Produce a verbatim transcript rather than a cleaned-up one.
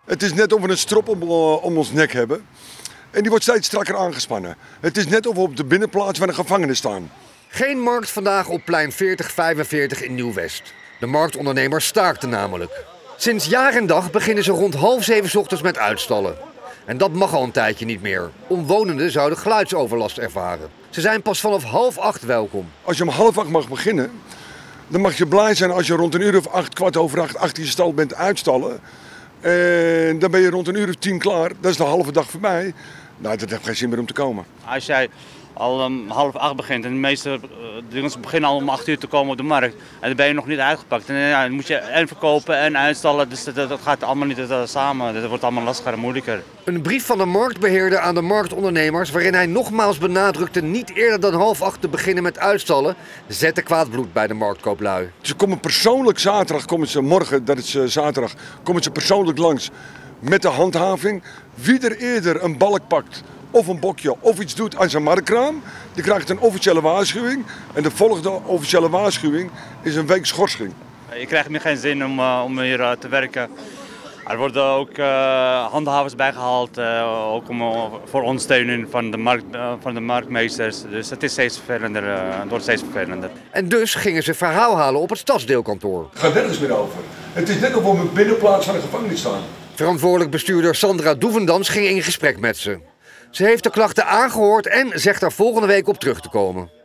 Het is net of we een strop om, om ons nek hebben. En die wordt steeds strakker aangespannen. Het is net of we op de binnenplaats van een gevangenis staan. Geen markt vandaag op plein veertig vijfenveertig in Nieuw-West. De marktondernemers staakten namelijk. Sinds jaar en dag beginnen ze rond half zeven 's ochtends met uitstallen. En dat mag al een tijdje niet meer. Omwonenden zouden geluidsoverlast ervaren. Ze zijn pas vanaf half acht welkom. Als je om half acht mag beginnen, dan mag je blij zijn als je rond een uur of acht, kwart over acht, achter je stal bent uitstallen. En dan ben je rond een uur of tien klaar. Dat is de halve dag voorbij. Nou, dat heeft geen zin meer om te komen. Als jij al om half acht begint en de meeste uh, dingen beginnen al om acht uur te komen op de markt. En dan ben je nog niet uitgepakt. En ja, dan moet je en verkopen en uitstallen. Dus dat, dat gaat allemaal niet uh, samen. Dat wordt allemaal lastiger en moeilijker. Een brief van de marktbeheerder aan de marktondernemers waarin hij nogmaals benadrukte niet eerder dan half acht te beginnen met uitstallen, zette kwaad bloed bij de marktkooplui. Ze komen persoonlijk zaterdag, komen ze morgen, dat is uh, zaterdag, komen ze persoonlijk langs met de handhaving. Wie er eerder een balk pakt of een bokje of iets doet aan zijn marktkraam, die krijgt een officiële waarschuwing. En de volgende officiële waarschuwing is een week schorsing. Je krijgt meer geen zin om, uh, om hier uh, te werken. Er worden ook uh, handhavers bijgehaald, uh, ook om, uh, voor ondersteuning van de, markt, uh, van de marktmeesters. Dus het is steeds vervelender, uh, het wordt steeds vervelender. En dus gingen ze verhaal halen op het stadsdeelkantoor. Het gaat nergens meer over. Het is net of we op een binnenplaats van een gevangenis staan. Verantwoordelijk bestuurder Sandra Doevendans ging in gesprek met ze. Ze heeft de klachten aangehoord en zegt er volgende week op terug te komen.